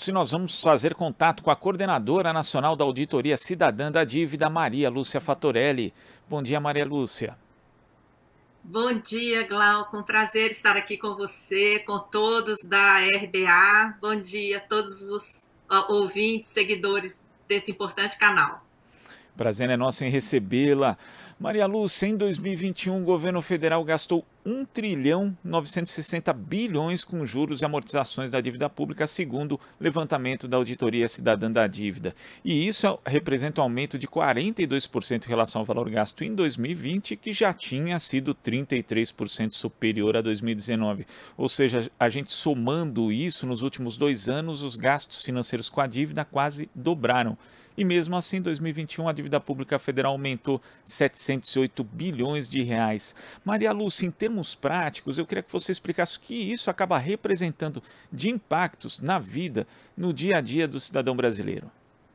Se nós vamos fazer contato com a coordenadora nacional da Auditoria Cidadã da Dívida, Maria Lúcia Fatorelli. Bom dia, Maria Lúcia. Bom dia, Glauco. Prazer estar aqui com você, com todos da RBA. Bom dia a todos os ouvintes, seguidores desse importante canal. Prazer é nosso em recebê-la. Maria Lúcia, em 2021, o governo federal gastou 1,960 trilhão com juros e amortizações da dívida pública, segundo o levantamento da Auditoria Cidadã da Dívida. E isso representa um aumento de 42% em relação ao valor gasto em 2020, que já tinha sido 33% superior a 2019. Ou seja, a gente somando isso, nos últimos 2 anos, os gastos financeiros com a dívida quase dobraram. E mesmo assim, em 2021, a dívida pública federal aumentou 708 bilhões de reais. Maria Lúcia, em termos práticos, eu queria que você explicasse o que isso acaba representando de impactos na vida, no dia a dia do cidadão brasileiro.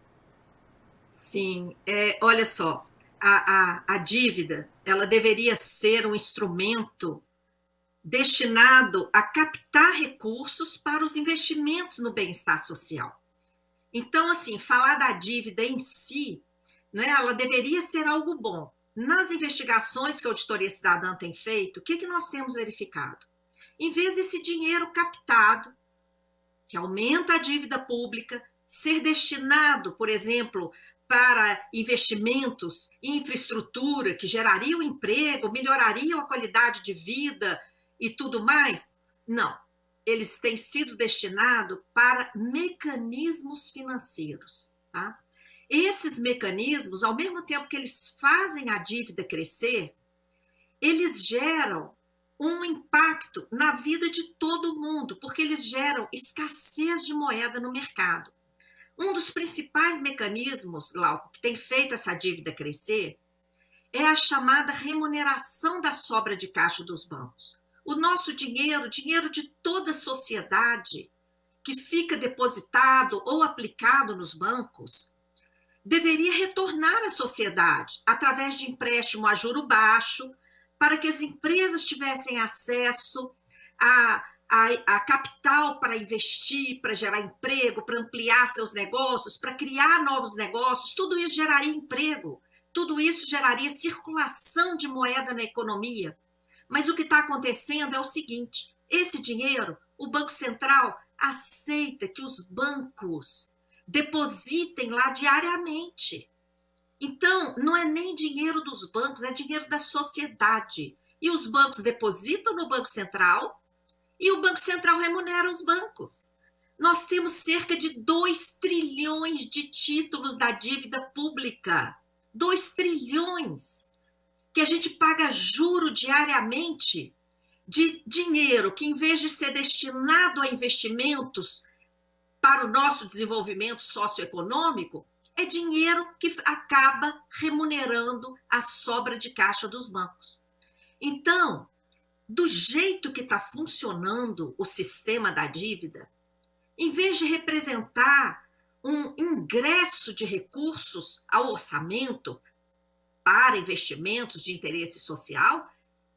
Sim, olha só, a dívida, ela deveria ser um instrumento destinado a captar recursos para os investimentos no bem-estar social. Então, assim, falar da dívida em si, né, ela deveria ser algo bom. Nas investigações que a Auditoria Cidadã tem feito, o que nós temos verificado? Em vez desse dinheiro captado, que aumenta a dívida pública, ser destinado, por exemplo, para investimentos em infraestrutura que gerariam emprego, melhorariam a qualidade de vida e tudo mais, não. Eles têm sido destinados para mecanismos financeiros. Tá? Esses mecanismos, ao mesmo tempo que eles fazem a dívida crescer, eles geram um impacto na vida de todo mundo, porque eles geram escassez de moeda no mercado. Um dos principais mecanismos, Glauco, que tem feito essa dívida crescer é a chamada remuneração da sobra de caixa dos bancos. O nosso dinheiro, dinheiro de toda a sociedade, que fica depositado ou aplicado nos bancos, deveria retornar à sociedade através de empréstimo a juro baixo, para que as empresas tivessem acesso a capital para investir, para gerar emprego, para ampliar seus negócios, para criar novos negócios. Tudo isso geraria emprego, tudo isso geraria circulação de moeda na economia. Mas o que está acontecendo é o seguinte: esse dinheiro, o Banco Central aceita que os bancos depositem lá diariamente. Então, não é nem dinheiro dos bancos, é dinheiro da sociedade. E os bancos depositam no Banco Central e o Banco Central remunera os bancos. Nós temos cerca de 2 trilhões de títulos da dívida pública. 2 trilhões. Que a gente paga juro diariamente de dinheiro que, em vez de ser destinado a investimentos para o nosso desenvolvimento socioeconômico, é dinheiro que acaba remunerando a sobra de caixa dos bancos. Então, do jeito que está funcionando o sistema da dívida, em vez de representar um ingresso de recursos ao orçamento, para investimentos de interesse social,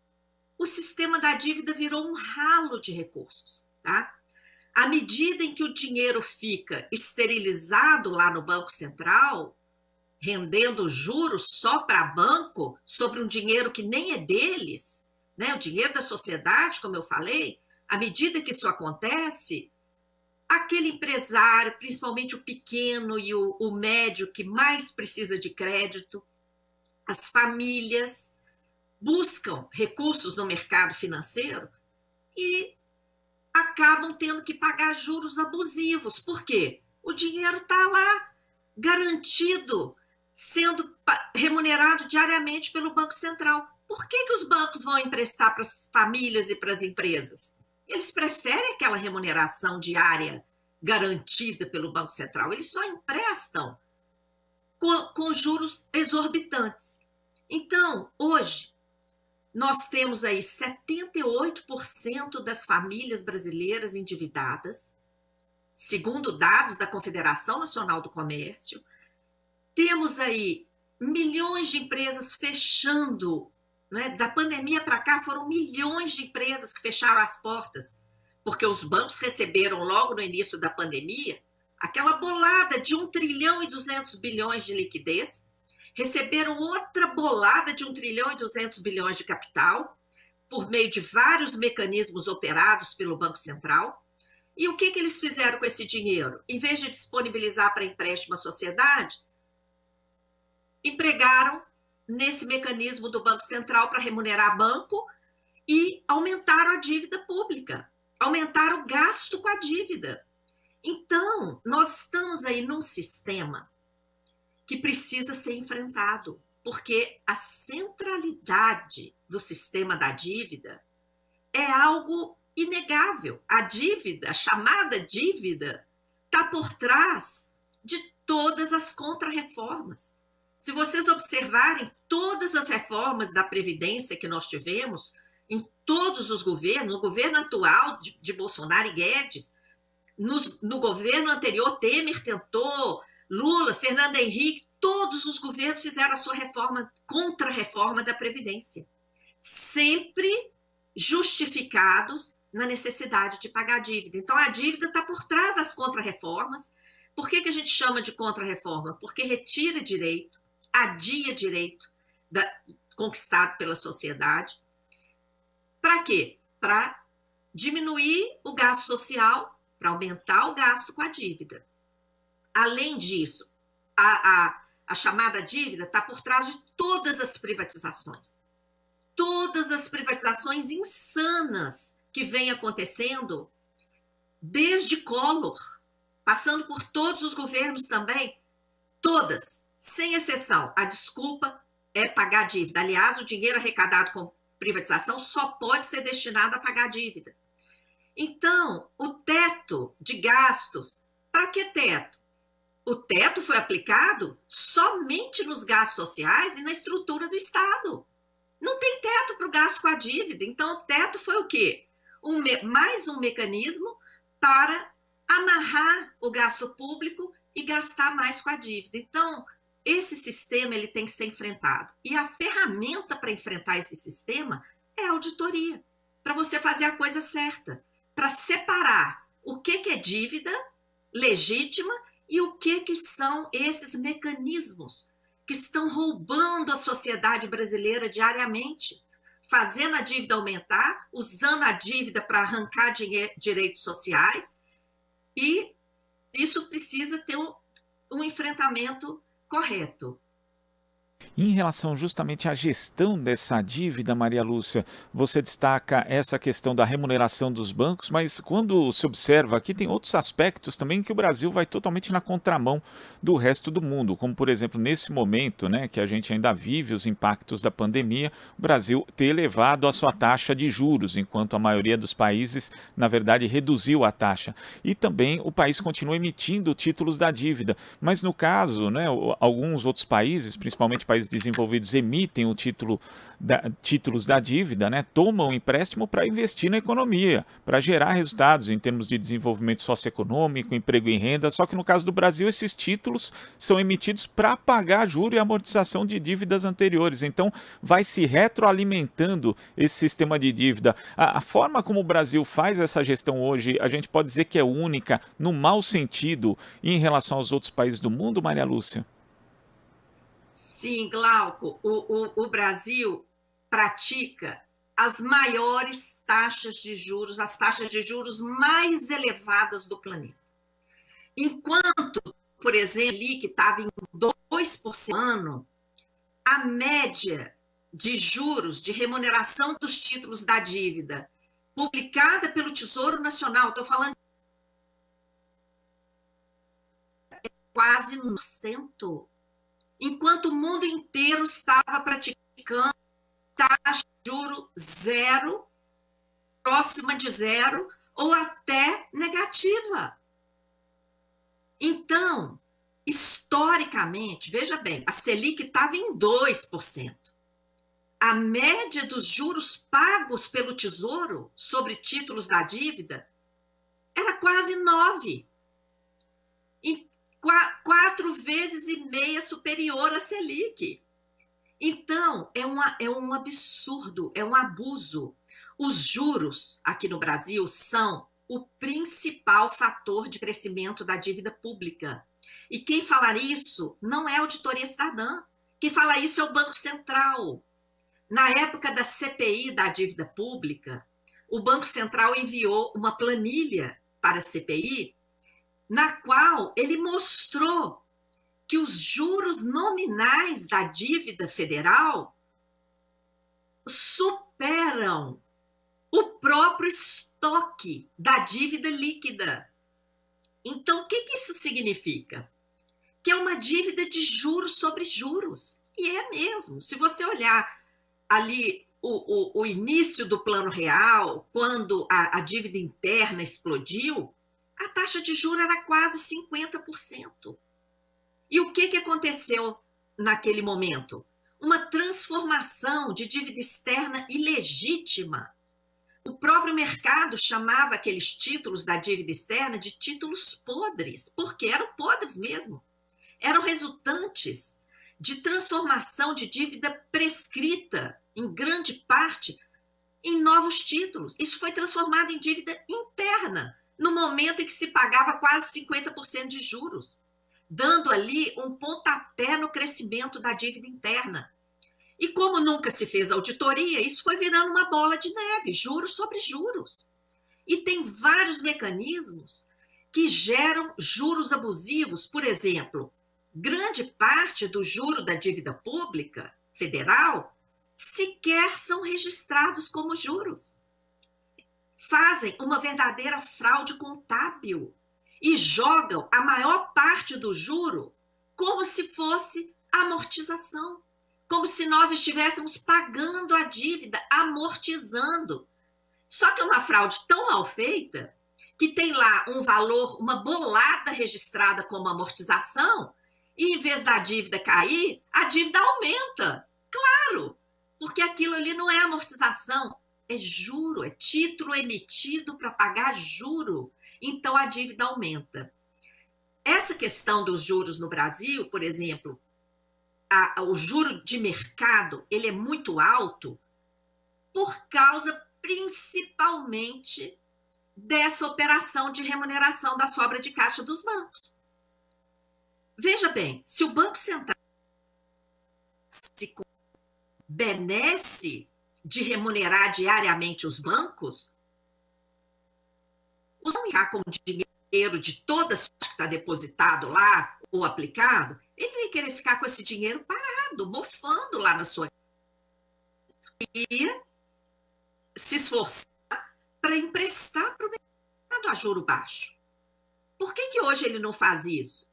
o sistema da dívida virou um ralo de recursos. Tá? À medida em que o dinheiro fica esterilizado lá no Banco Central, rendendo juros só para banco, sobre um dinheiro que nem é deles, né? O dinheiro da sociedade, como eu falei, à medida que isso acontece, aquele empresário, principalmente o pequeno e o médio, que mais precisa de crédito, as famílias buscam recursos no mercado financeiro e acabam tendo que pagar juros abusivos. Por quê? O dinheiro está lá, garantido, sendo remunerado diariamente pelo Banco Central. Por que os bancos vão emprestar para as famílias e para as empresas? Eles preferem aquela remuneração diária garantida pelo Banco Central. Eles só emprestam com juros exorbitantes. Então, hoje, nós temos aí 78% das famílias brasileiras endividadas, segundo dados da Confederação Nacional do Comércio. Temos aí milhões de empresas fechando, né? Da pandemia para cá foram milhões de empresas que fecharam as portas, porque os bancos receberam logo no início da pandemia aquela bolada de 1 trilhão e 200 bilhões de liquidez, receberam outra bolada de 1 trilhão e 200 bilhões de capital, por meio de vários mecanismos operados pelo Banco Central. E o que eles fizeram com esse dinheiro? Em vez de disponibilizar para empréstimo à sociedade, empregaram nesse mecanismo do Banco Central para remunerar banco e aumentaram a dívida pública, aumentaram o gasto com a dívida. Então, nós estamos aí num sistema que precisa ser enfrentado, porque a centralidade do sistema da dívida é algo inegável. A dívida, a chamada dívida, está por trás de todas as contrarreformas. Se vocês observarem, todas as reformas da Previdência que nós tivemos, em todos os governos, no governo atual de Bolsonaro e Guedes, no governo anterior, Temer tentou, Lula, Fernando Henrique, todos os governos fizeram a sua reforma, contra-reforma da Previdência, sempre justificados na necessidade de pagar a dívida. Então, a dívida está por trás das contra-reformas. Por que a gente chama de contra-reforma? Porque retira direito, adia direito conquistado pela sociedade. Para quê? Para diminuir o gasto social, para aumentar o gasto com a dívida. Além disso, a chamada dívida está por trás de todas as privatizações. Todas as privatizações insanas que vêm acontecendo desde Collor, passando por todos os governos também, todas, sem exceção. A desculpa é pagar a dívida. Aliás, o dinheiro arrecadado com privatização só pode ser destinado a pagar a dívida. Então, o teto de gastos, para que teto? O teto foi aplicado somente nos gastos sociais e na estrutura do Estado. Não tem teto para o gasto com a dívida. Então, o teto foi o quê? Mais um mecanismo para amarrar o gasto público e gastar mais com a dívida. Então, esse sistema ele tem que ser enfrentado. E a ferramenta para enfrentar esse sistema é a auditoria, para você fazer a coisa certa, para separar o que é dívida legítima e o que são esses mecanismos que estão roubando a sociedade brasileira diariamente, fazendo a dívida aumentar, usando a dívida para arrancar direitos sociais, e isso precisa ter um enfrentamento correto. Em relação justamente à gestão dessa dívida, Maria Lúcia, você destaca essa questão da remuneração dos bancos, mas quando se observa aqui tem outros aspectos também que o Brasil vai totalmente na contramão do resto do mundo, como por exemplo nesse momento, né, que a gente ainda vive os impactos da pandemia, o Brasil ter elevado a sua taxa de juros, enquanto a maioria dos países, na verdade, reduziu a taxa. E também o país continua emitindo títulos da dívida, mas no caso, né, alguns outros países, principalmente países desenvolvidos, emitem o títulos da dívida, né, tomam o empréstimo para investir na economia, para gerar resultados em termos de desenvolvimento socioeconômico, emprego e renda, só que no caso do Brasil esses títulos são emitidos para pagar juro e amortização de dívidas anteriores, então vai se retroalimentando esse sistema de dívida. A forma como o Brasil faz essa gestão hoje, a gente pode dizer que é única no mau sentido em relação aos outros países do mundo, Maria Lúcia? Sim, Glauco, o Brasil pratica as maiores taxas de juros, as taxas de juros mais elevadas do planeta. Enquanto, por exemplo, que estava em 2% ao ano, a média de juros de remuneração dos títulos da dívida publicada pelo Tesouro Nacional, estou falando quase 1%. Enquanto o mundo inteiro estava praticando taxa de juro zero, próxima de zero, ou até negativa. Então, historicamente, veja bem, a Selic estava em 2%. A média dos juros pagos pelo Tesouro sobre títulos da dívida era quase 9%. 4,5 vezes superior à Selic. Então, é um absurdo, é um abuso. Os juros aqui no Brasil são o principal fator de crescimento da dívida pública. E quem fala isso não é a Auditoria Cidadã. Quem fala isso é o Banco Central. Na época da CPI da dívida pública, o Banco Central enviou uma planilha para a CPI, na qual ele mostrou que os juros nominais da dívida federal superam o próprio estoque da dívida líquida. Então, o que isso significa? Que é uma dívida de juros sobre juros. E é mesmo. Se você olhar ali o início do Plano Real, quando a dívida interna explodiu, a taxa de juros era quase 50%. E o que aconteceu naquele momento? Uma transformação de dívida externa ilegítima. O próprio mercado chamava aqueles títulos da dívida externa de títulos podres, porque eram podres mesmo. Eram resultantes de transformação de dívida prescrita, em grande parte, em novos títulos. Isso foi transformado em dívida interna, no momento em que se pagava quase 50% de juros, dando ali um pontapé no crescimento da dívida interna. E como nunca se fez auditoria, isso foi virando uma bola de neve, juros sobre juros. E tem vários mecanismos que geram juros abusivos. Por exemplo, grande parte do juro da dívida pública federal sequer são registrados como juros. Fazem uma verdadeira fraude contábil e jogam a maior parte do juro como se fosse amortização, como se nós estivéssemos pagando a dívida, amortizando. Só que é uma fraude tão mal feita que tem lá um valor, uma bolada registrada como amortização, e em vez da dívida cair, a dívida aumenta. Claro, porque aquilo ali não é amortização, é juro, é título emitido para pagar juro. Então a dívida aumenta. Essa questão dos juros no Brasil, por exemplo, o juro de mercado, ele é muito alto por causa principalmente dessa operação de remuneração da sobra de caixa dos bancos. Veja bem, se o Banco Central se benesse de remunerar diariamente os bancos, não ficar com o dinheiro de toda a sorte que está depositado lá ou aplicado, ele não ia querer ficar com esse dinheiro parado, mofando lá na sua... E se esforçar para emprestar para o mercado a juro baixo. Por que hoje ele não faz isso?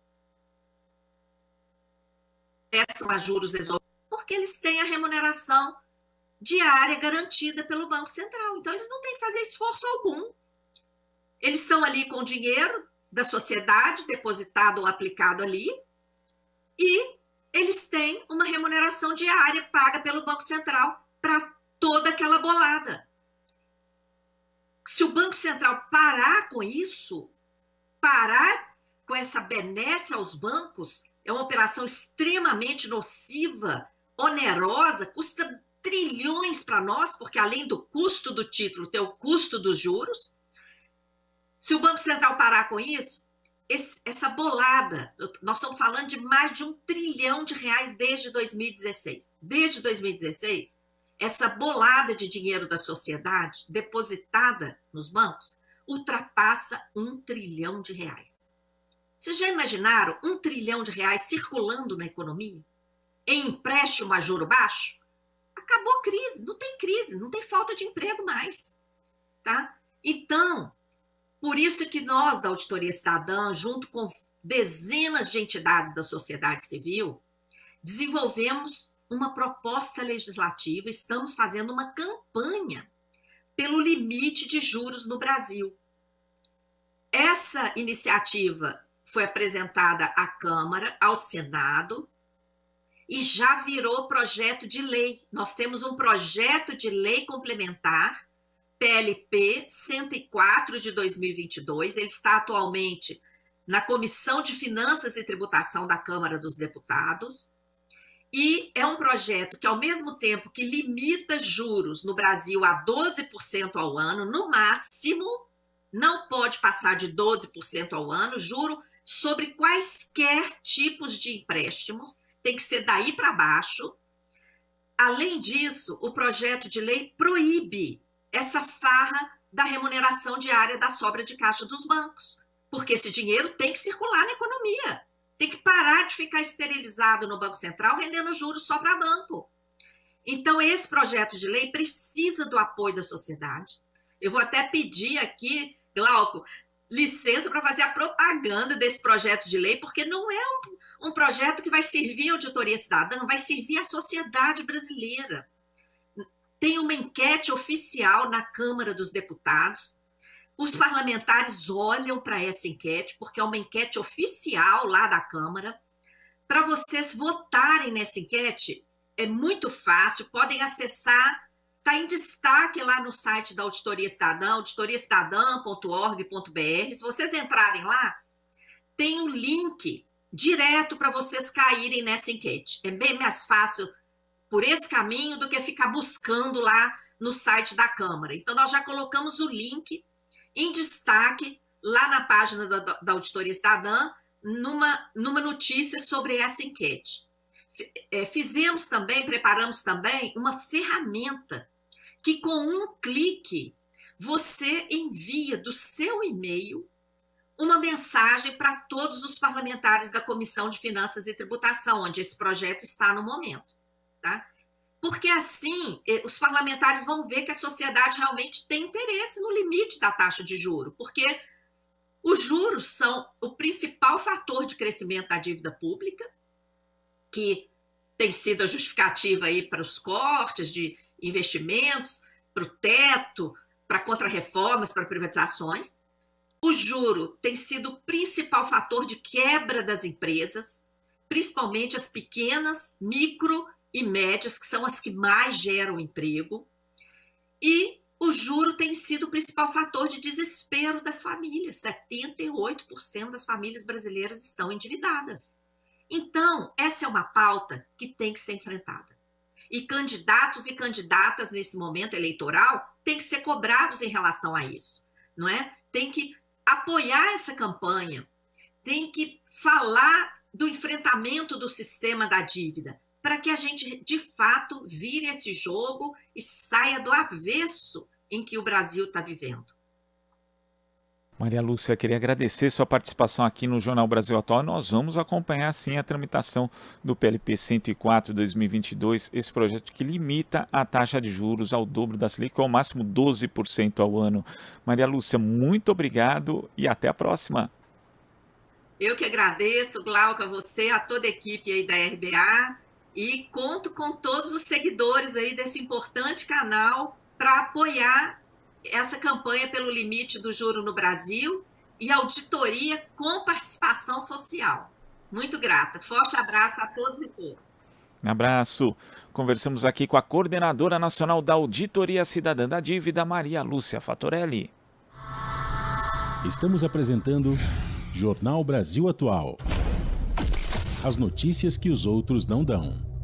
São a juros exorbitantes, porque eles têm a remuneração diária garantida pelo Banco Central. Então, eles não têm que fazer esforço algum. Eles estão ali com o dinheiro da sociedade depositado ou aplicado ali e eles têm uma remuneração diária paga pelo Banco Central para toda aquela bolada. Se o Banco Central parar com isso, parar com essa benesse aos bancos, é uma operação extremamente nociva, onerosa, custa trilhões para nós, porque além do custo do título, tem o custo dos juros. Se o Banco Central parar com isso, essa bolada, nós estamos falando de mais de R$1 trilhão desde 2016. Desde 2016, essa bolada de dinheiro da sociedade depositada nos bancos ultrapassa R$1 trilhão. Vocês já imaginaram R$1 trilhão circulando na economia? Em empréstimo a juro baixo? Acabou a crise, não tem falta de emprego mais. Tá? Então, por isso que nós, da Auditoria Cidadã, junto com dezenas de entidades da sociedade civil, desenvolvemos uma proposta legislativa, estamos fazendo uma campanha pelo limite de juros no Brasil. Essa iniciativa foi apresentada à Câmara, ao Senado, e já virou projeto de lei. Nós temos um projeto de lei complementar, PLP 104 de 2022, ele está atualmente na Comissão de Finanças e Tributação da Câmara dos Deputados, e é um projeto que, ao mesmo tempo que limita juros no Brasil a 12% ao ano, no máximo, não pode passar de 12% ao ano, juro sobre quaisquer tipos de empréstimos, tem que ser daí para baixo. Além disso, o projeto de lei proíbe essa farra da remuneração diária da sobra de caixa dos bancos, porque esse dinheiro tem que circular na economia, tem que parar de ficar esterilizado no Banco Central, rendendo juros só para banco. Então, esse projeto de lei precisa do apoio da sociedade. Eu vou até pedir aqui, Glauco, licença para fazer a propaganda desse projeto de lei, porque não é um projeto que vai servir a auditoria cidadã, vai servir a sociedade brasileira. Tem uma enquete oficial na Câmara dos Deputados. Os parlamentares olham para essa enquete, porque é uma enquete oficial lá da Câmara. Para vocês votarem nessa enquete, é muito fácil, podem acessar, está em destaque lá no site da Auditoria Cidadã, auditoriacidadã.org.br. Se vocês entrarem lá, tem um link direto para vocês caírem nessa enquete. É bem mais fácil por esse caminho do que ficar buscando lá no site da Câmara. Então, nós já colocamos o link em destaque lá na página da Auditoria Cidadã, numa notícia sobre essa enquete. Preparamos também uma ferramenta que com um clique você envia do seu e-mail uma mensagem para todos os parlamentares da Comissão de Finanças e Tributação, onde esse projeto está no momento. Tá? Porque assim, os parlamentares vão ver que a sociedade realmente tem interesse no limite da taxa de juro, porque os juros são o principal fator de crescimento da dívida pública, que tem sido a justificativa aí para os cortes de investimentos, para o teto, para contrarreformas, para privatizações. O juro tem sido o principal fator de quebra das empresas, principalmente as pequenas, micro e médias, que são as que mais geram emprego, e o juro tem sido o principal fator de desespero das famílias. 78% das famílias brasileiras estão endividadas. Então, essa é uma pauta que tem que ser enfrentada. E candidatos e candidatas nesse momento eleitoral têm que ser cobrados em relação a isso, não é? Tem que apoiar essa campanha, tem que falar do enfrentamento do sistema da dívida, para que a gente, de fato, vire esse jogo e saia do avesso em que o Brasil está vivendo. Maria Lúcia, queria agradecer sua participação aqui no Jornal Brasil Atual. Nós vamos acompanhar, sim, a tramitação do PLP 104/2022, esse projeto que limita a taxa de juros ao dobro da Selic, ao máximo 12% ao ano. Maria Lúcia, muito obrigado e até a próxima. Eu que agradeço, Glauco, a você, a toda a equipe aí da RBA, e conto com todos os seguidores aí desse importante canal para apoiar essa campanha pelo limite do juro no Brasil e auditoria com participação social. Muito grata. Forte abraço a todos e todas. Um abraço. Conversamos aqui com a coordenadora nacional da Auditoria Cidadã da Dívida, Maria Lúcia Fattorelli. Estamos apresentando Jornal Brasil Atual. As notícias que os outros não dão.